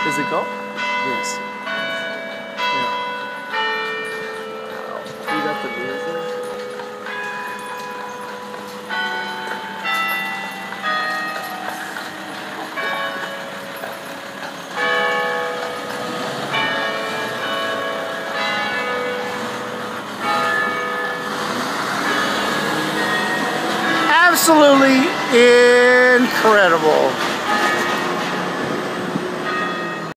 Is it go? Yes. Yeah. Wow. You got the music? Absolutely incredible.